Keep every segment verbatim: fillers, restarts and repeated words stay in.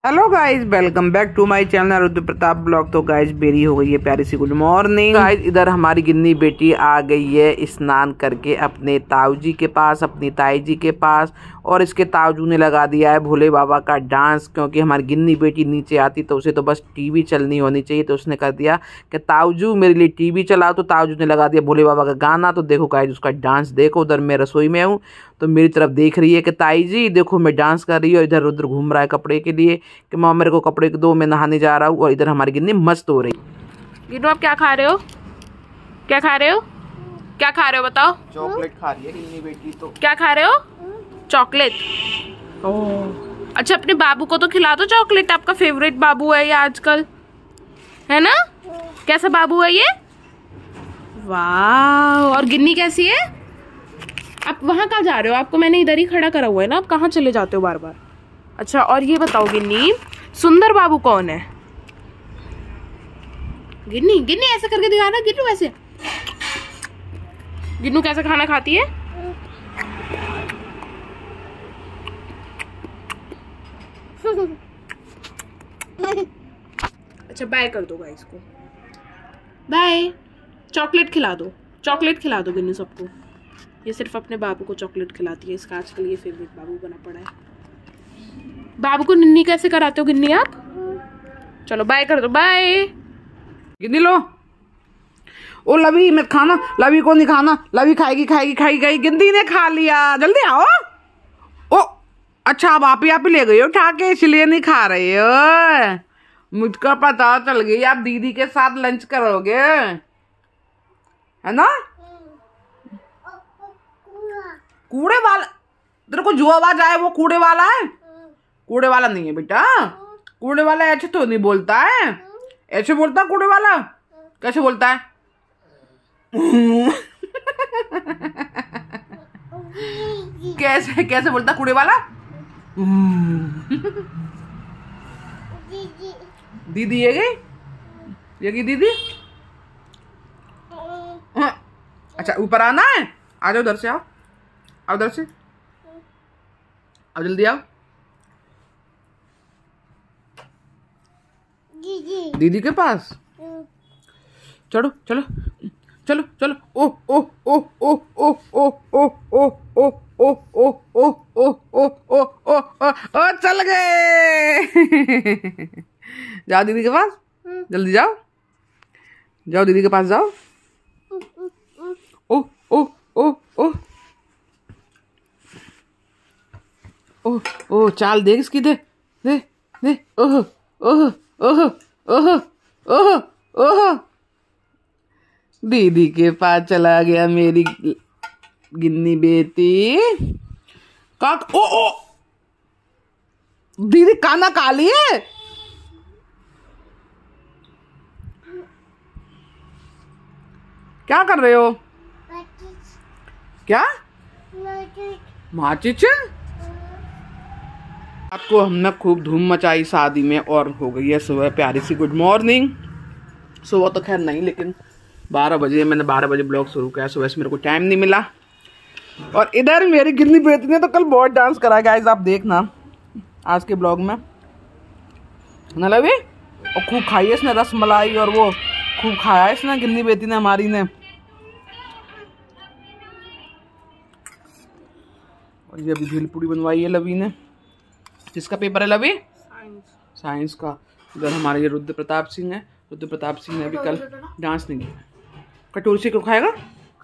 Hello guys, welcome back to my channel Rudra Pratap blog. तो guys बेरी हो गई है प्यारी सी गुड मॉर्निंग। गाइज इधर हमारी गिन्नी बेटी आ गई है स्नान करके अपने ताऊ जी के पास, अपनी ताई जी के पास। और इसके ताऊजू ने लगा दिया है भोले बाबा का डांस, क्योंकि हमारी गिन्नी बेटी नीचे आती तो उसे तो बस टीवी चलनी होनी चाहिए। तो उसने कर दिया कि ताऊजू मेरे लिए टीवी चलाओ, तो ताऊजू ने लगा दिया भोले बाबा का गाना। तो देखो गाइज उसका डांस देखो। उधर मैं रसोई में हूँ तो मेरी तरफ देख रही है कि ताई जी देखो मैं डांस कर रही हूँ। इधर रुद्र घूम रहा है कपड़े के लिए कि माँ मेरे को कपड़े दो, मैं नहाने जा रहा हूँ। और इधर हमारी गिन्नी मस्त हो रही। गिन्नू आप क्या खा रहे हो? क्या खा रहे हो? क्या खा रहे हो बताओ? चॉकलेट खा रही है गिन्नी बेटी। तो क्या खा रहे हो? चॉकलेट। ओह अच्छा, अपने बाबू को तो खिला दो चॉकलेट। आपका फेवरेट बाबू है ये आजकल, है ना? कैसा बाबू है ये? वाह। और गिन्नी कैसी है? आप वहां कहाँ जा रहे हो? आपको मैंने इधर ही खड़ा करा हुआ है ना, आप कहाँ चले जाते हो बार बार? अच्छा, और ये बताओ गिन्नी, सुंदर बाबू कौन है? गिन्नी गिन्नी ऐसे करके दिखाना। गिन्नू ऐसे, गिन्नू कैसे खाना खाती है? अच्छा बाय कर दो गाइस को, बाय। चॉकलेट खिला दो, चॉकलेट खिला दो गिन्नी सबको। ये सिर्फ अपने बाबू को चॉकलेट खिलाती है, इसका आजकल ये फेवरेट बाबू बना पड़ा है। बाबू को निन्नी कैसे कराते हो गिन्नी आप? चलो बाय कर दो, बाय। गिन्नी लो। ओ लवी मैं खाना, लवी को नहीं खाना। लवी खाएगी खाएगी खाएगी खाएगी। गिन्नी ने खा लिया, जल्दी आओ। ओ अच्छा, अब आप ही आप ही ले गई हो उठा के, इसलिए नहीं खा रहे हो। मुझको पता चल गई आप दीदी के साथ लंच करोगे, है ना? कूड़े वाला, तेरे को जो आवाज आए वो कूड़े वाला है? कूड़े वाला नहीं है बेटा। कूड़े वाला ऐसे तो नहीं बोलता है। ऐसे बोलता कूड़े वाला? कैसे बोलता है? कैसे कैसे बोलता कूड़े वाला? दीदी ये गई, ये गई दीदी। अच्छा ऊपर आना है, आ जाओ उधर से, आओ आओ उधर से, आओ जल्दी आओ। दीदी दीदी के पास चलो चलो चलो चलो। ओ ओ ओ ओ ओ ओ ओ ओ ओ ओ ओ ओ ओ ओ ओ ओ ओ चल गए। जाओ दीदी के पास, जल्दी जाओ, जाओ दीदी के पास जाओ। ओ ओ ओ ओ ओ ओ चाल देख इसकी, दे दे दे। ओह ओह ओह ओह ओह ओह दीदी के पास चला गया मेरी गिन्नी बेटी। का ओ ओ दीदी खाना खा लिए? क्या कर रहे हो? क्या माचिस? आपको हमने खूब धूम मचाई शादी में, और हो गई है सुबह प्यारी सी गुड मॉर्निंग। सुबह तो खैर नहीं, लेकिन बारह बजे मैंने बारह बजे ब्लॉग शुरू किया। सुबह से मेरे को टाइम नहीं मिला। और इधर मेरी गिन्नी बेटी ने तो कल बहुत डांस करा गाइस, आप देखना आज के ब्लॉग में, ना लवी। और खूब खाई है इसने रस मलाई, और वो खूब खाया है इसने गिन्नी बेटी ने हमारी ने। और ये अभी भेलपूरी बनवाई है लवी ने। किसका पेपर है लवी? साइंस साइंस का। इधर हमारे ये रुद्र प्रताप सिंह है। रुद्र प्रताप सिंह ने अभी कल डांस नहीं किया। कटोरी से क्यों खाएगा?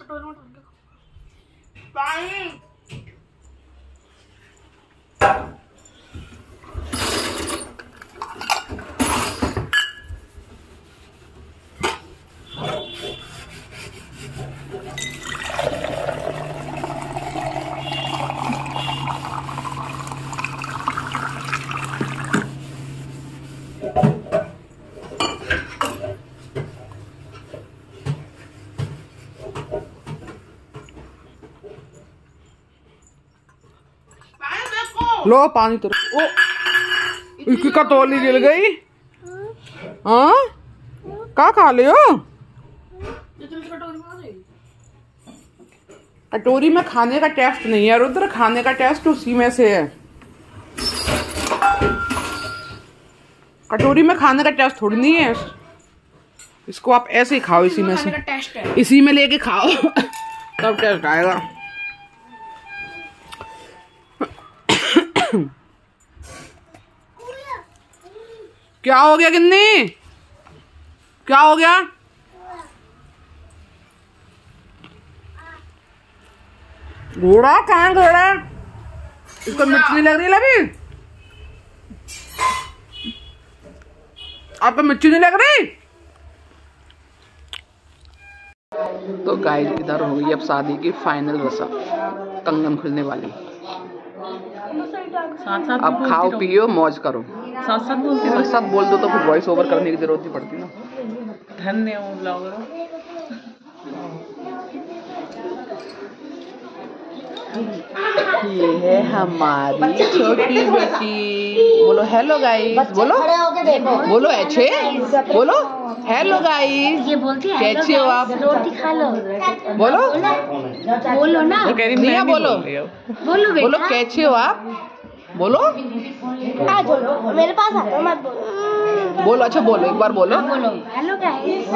लो पानी तो। ओ इसकी कटोरी गिर गई। हाँ क्या खा ले हो? कटोरी में खाने का टेस्ट नहीं है रुद्र, खाने का टेस्ट उसी में से है। कटोरी में खाने का टेस्ट थोड़ी नहीं है, इसको आप ऐसे ही खाओ, इसी में से इसी में लेके खाओ तब टेस्ट आएगा। क्या हो गया गिन्नी, क्या हो गया? घोड़ा कहाँ घोड़ा? इसको मिर्च नहीं लग रही लगी? आपको मिर्ची नहीं लग रही? तो गाइस इधर हो गई अब शादी की फाइनल रस्म, कंगन खुलने वाली। साथ साथ अब खाओ पियो मौज करो। साथ साथ बोलते साथ साथ बोल दो तो फिर वॉइस ओवर करने की जरूरत नहीं पड़ती ना। धन्यवाद। ये है हमारी छोटी बेटी। बोलो हेलो गाइस, बोलो बोलो अच्छे, बोलो हेलो गाइस। ये बोलती है कैसे हो आप? रोटी खा लो, बोलो बोलो ना, निया बोलो बोलो बोलो कैसे हो आप? बोलो आ जाओ मेरे पास आ जाओ, मत बोलो बोलो अच्छा बोलो, एक बार बोलो बोलो हेलो गाइस।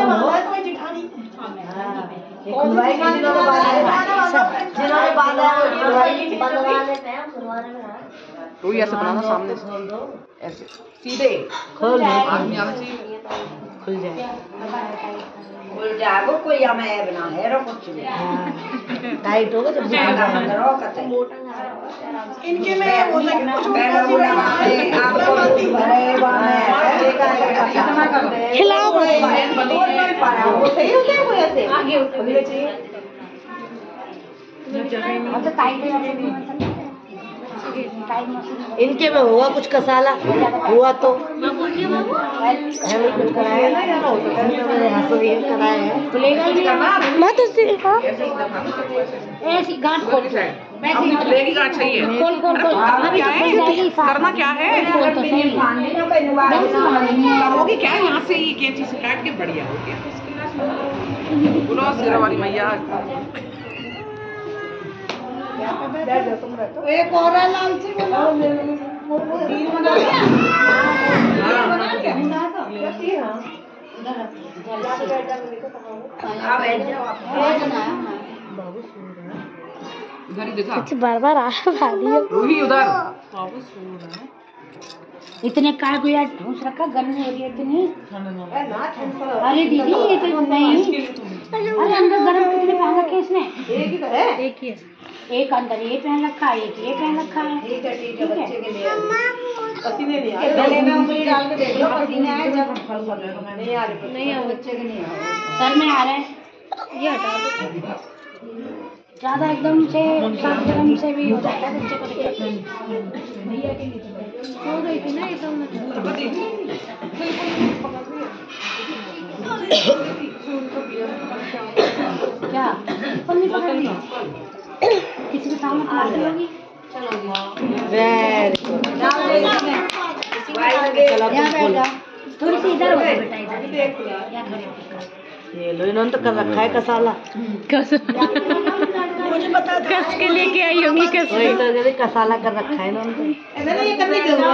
तो ये ऐसे बनाना सामने से, ऐसे सीधे खोल आदमी आना चाहिए, खुल जाए खुल जाए वो कोई हमें बना है रो कुछ टाइट होगा जब करो कते इनके में हो सके कुछ आपको भरे बने खिलाओ वो सही हो गया, वो ऐसे आगे उठने चाहिए तो टाइट है। इनके में हुआ कुछ कसाला हुआ तो कुछ कराया ना यार, हो सकता है कराया है मैं तो ऐसी गांठ खोल लेगी गांठ चाहिए, खोल खोल खोल अभी तो करना क्या है? खोल तो सही करोगे क्या यहाँ से ये कैंची से काट के बढ़िया हो गया। बोलो सिरा वाली मैया। एक और लाल से उधर ही दिखा, कुछ बार बार आ भाभी रूही उधर। इतने काय को यार ढूंढ रखा गन्ने एरिया इतनी। अरे दीदी ये तो नहीं, अरे अंदर गरम कितने पहन रखे इसने? एक ही तो है, एक ही है, एक अंदर ये पहन रखा है, एक ये पहन रखा है। ठीक है ठीक है, बच्चे के लिए पसीने नहीं आ रहे, गले में उंगली डाल के देख लो पसीने आए जब नहीं आ रहे, नहीं आ बच्चे के नहीं आ रहे, सर में आ रहा है, ये हटा दो। ज्यादा एकदम से गरम से भी हो जाएगा बच्चे को हो गई थी ना एकदम। क्या पन्नी पकड़ ली किसी के सामने मारती होगी। थोड़ी सी इधर हो बेटा, इधर ये लो इन्होंने तो कर रखा है कसाला, कस मुझे पता था कस के लेके आई होंगी, कस वही तो कसाला कर रखा है इन्होंने। ये करने की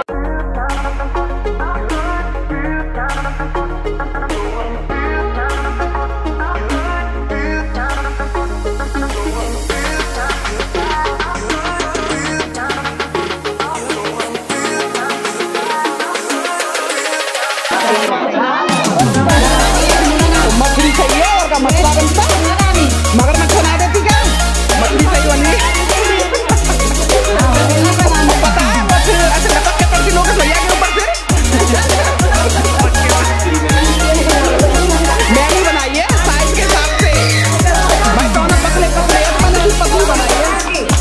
मछली चाहिए और का मसला बनता मगर मैं बना देती क्या मछली चाहिए वाली पता है वो फिर ऐसे लटक के पड़ती लोग भैया के ऊपर फिर मैंने बनाई है साइज के हिसाब से, मैं कौन पतले पतले मैंने पतली बनाई है।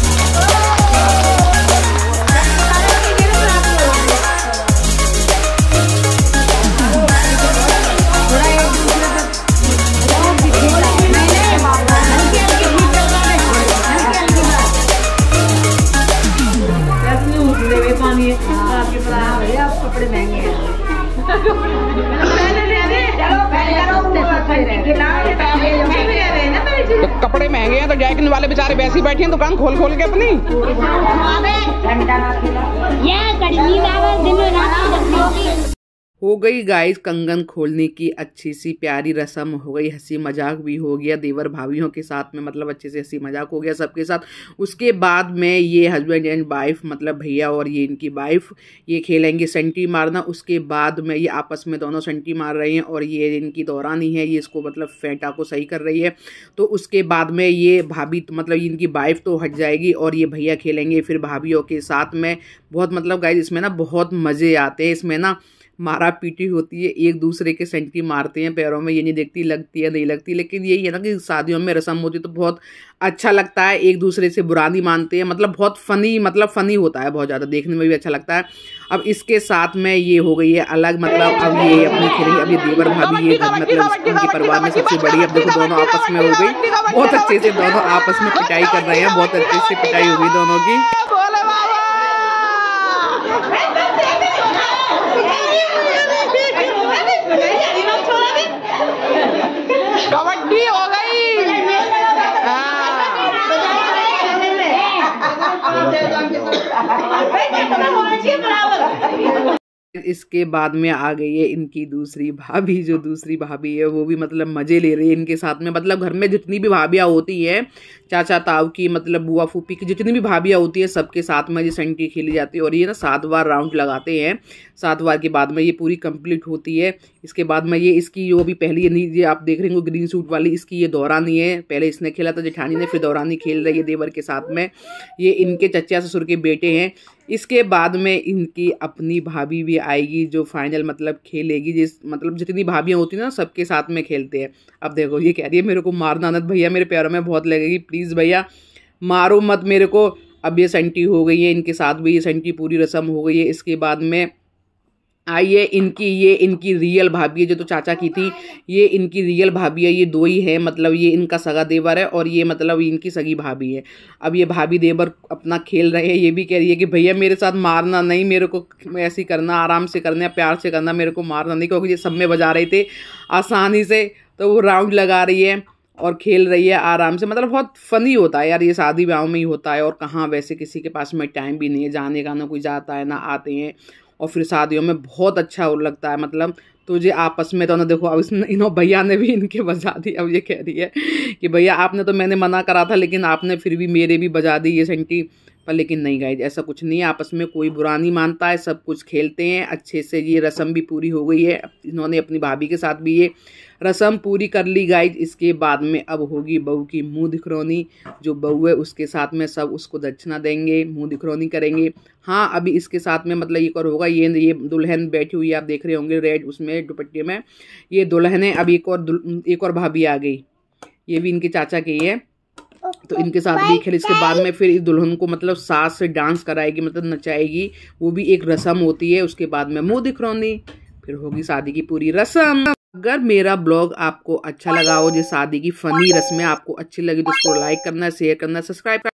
कपड़े महंगे हैं तो कपड़े महंगे हैं तो जैकिन वाले बेचारे वैसे ही बैठे हैं दुकान खोल खोल के अपनी। ये कड़ी नींद आवे दिन में रात हो गई गाइस कंगन खोलने की अच्छी सी प्यारी रस्म हो गई, हंसी मजाक भी हो गया देवर भाभीियों के साथ में, मतलब अच्छे से हंसी मजाक हो गया सबके साथ। उसके बाद में ये हस्बैंड एंड वाइफ मतलब भैया और ये इनकी वाइफ ये खेलेंगे संटी मारना। उसके बाद में ये आपस में दोनों संटी मार रहे हैं और ये इनकी दौरानी है, ये इसको मतलब फेंटा को सही कर रही है। तो उसके बाद में ये भाभी मतलब इनकी वाइफ तो हट जाएगी और ये भैया खेलेंगे फिर भाभीियों के साथ में। बहुत मतलब गाइस इसमें ना बहुत मज़े आते हैं, इसमें ना मारा पीटी होती है, एक दूसरे के सेंटी मारते हैं पैरों में, ये नहीं देखती लगती है नहीं लगती। लेकिन यही है ना कि शादियों में रस्म होती है तो बहुत अच्छा लगता है, एक दूसरे से बुरा नहीं मानते हैं, मतलब बहुत फनी मतलब फनी होता है, बहुत ज़्यादा देखने में भी अच्छा लगता है। अब इसके साथ में ये हो गई है अलग, मतलब अब ये अपनी खेलेंगे। अब ये देवर भाभी ये मतलब उनके परिवार में सबसे बड़ी, अब देखो दोनों आपस में हो गई, बहुत अच्छे से दोनों आपस में पिटाई कर रहे हैं, बहुत अच्छे से पिटाई हो गई दोनों की। कबड्डी हो गई। इसके बाद में आ गई है इनकी दूसरी भाभी, जो दूसरी भाभी है वो भी मतलब मज़े ले रही है इनके साथ में। मतलब घर में जितनी भी भाभियाँ होती हैं, चाचा ताऊ की मतलब बुआ फूफी की जितनी भी भाभियाँ होती है सबके साथ में ये संटी खेली जाती है। और ये ना सात बार राउंड लगाते हैं, सात बार के बाद में ये पूरी कंप्लीट होती है। इसके बाद में ये इसकी जो अभी पहली ये आप देख रहे हो ग्रीन सूट वाली, इसकी ये दौरानी है, पहले इसने खेला था जेठानी ने, फिर दौरानी खेल रही है देवर के साथ में। ये इनके चचा ससुर के बेटे हैं। इसके बाद में इनकी अपनी भाभी भी आएगी जो फाइनल मतलब खेलेगी, जिस मतलब जितनी भाभियाँ होती हैं ना सबके साथ में खेलते हैं। अब देखो ये कह रही है मेरे को मारना नत भैया, मेरे पैरों में बहुत लगेगी, प्लीज़ भैया मारो मत मेरे को। अब ये संटी हो गई है, इनके साथ भी ये संटी पूरी रस्म हो गई है। इसके बाद में आइए इनकी ये इनकी रियल भाभी है, जो तो चाचा की थी, ये इनकी रियल भाभी है। ये दो ही है, मतलब ये इनका सगा देवर है और ये मतलब इनकी सगी भाभी है। अब ये भाभी देवर अपना खेल रहे हैं, ये भी कह रही है कि भैया मेरे साथ मारना नहीं, मेरे को ऐसे करना, आराम से करना, प्यार से करना, मेरे को मारना नहीं, क्योंकि ये सब में बजा रहे थे आसानी से। तो वो राउंड लगा रही है और खेल रही है आराम से। मतलब बहुत फ़नी होता है यार, ये शादी ब्याह में ही होता है। और कहाँ वैसे किसी के पास में टाइम भी नहीं है जाने का, ना कोई जाता है ना आते हैं। और फिर शादियों में बहुत अच्छा लगता है, मतलब तो ये आपस में तो ना देखो अब इन्हों भैया ने भी इनके बजा दी। अब ये कह रही है कि भैया आपने तो मैंने मना करा था लेकिन आपने फिर भी मेरे भी बजा दी ये संटी पर। लेकिन नहीं गाइज ऐसा कुछ नहीं है, आपस में कोई बुरा नहीं मानता है, सब कुछ खेलते हैं अच्छे से। ये रस्म भी पूरी हो गई है, इन्होंने अपनी भाभी के साथ भी ये रस्म पूरी कर ली गाइज। इसके बाद में अब होगी बहू की मुंह दिखरौनी। जो बहू है उसके साथ में सब उसको दक्षिणा देंगे, मुंह दिखरौनी करेंगे। हाँ अभी इसके साथ में मतलब एक और होगा, ये ये दुल्हन बैठी हुई आप देख रहे होंगे रेड उसमें दुपट्टे में, ये दुल्हन है। अब एक और एक और भाभी आ गई, ये भी इनके चाचा की है, तो इनके साथ भी खेल। इसके बाद में फिर इस दुल्हन को मतलब सास से डांस कराएगी, मतलब नचाएगी, वो भी एक रस्म होती है। उसके बाद में मुंह दिखरौनी, फिर होगी शादी की पूरी रस्म। अगर मेरा ब्लॉग आपको अच्छा लगा हो, जो शादी की फनी रस्में आपको अच्छी लगी तो उसको लाइक करना, शेयर करना, सब्सक्राइब करना।